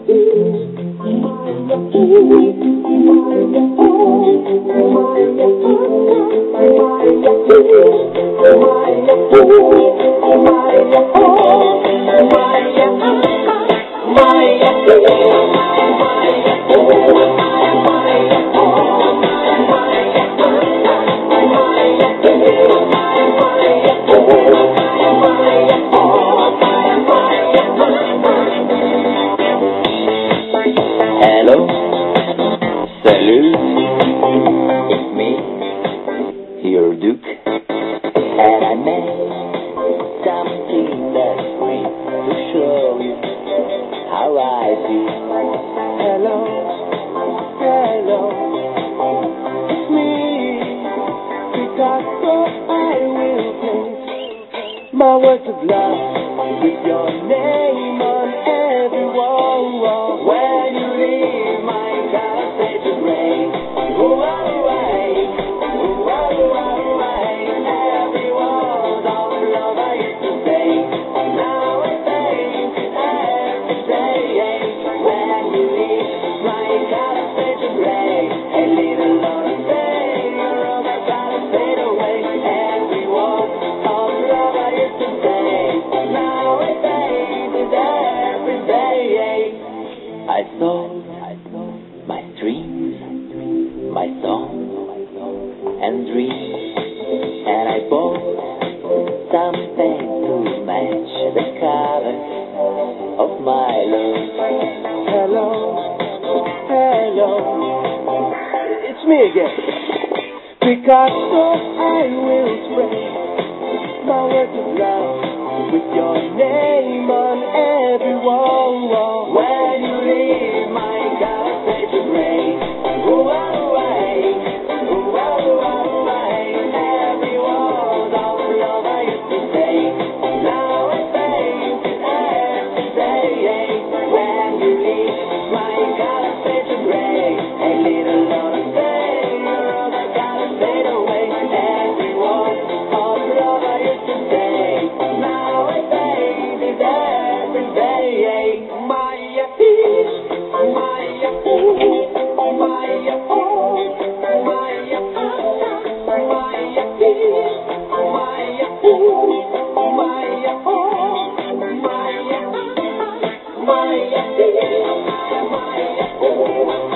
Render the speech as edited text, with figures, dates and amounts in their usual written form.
Hello, salut, it's me, your Duke, and I made something that's free to show you how I feel. Hello, hello, it's me, Picasso, I will paint my words of love with your name on every wall. When you leave, my color fades to gray. Ooh, away, ooh, away. Every word of love I used to say, now I say every day. When you leave, my color fades to gray. A little longer say, all my color fade away. Every word of love I used to say, now I say every day. I sold my dreams, my songs and dreams, and I bought something to match the color of my love. Hello, hello, it's me again. Picasso, I will spray my words of love with your name on every wall. When you leave, my color fades to gray. Ooh, away, ooh, away. Every word of love I used to say, now I say every day. When you leave, my color fades to gray. A little longer say, all my color fade away. Every word of love I used to say, now I say every day. Maya, Maya, Maya, Maya, Maya, Maya, Maya, Maya,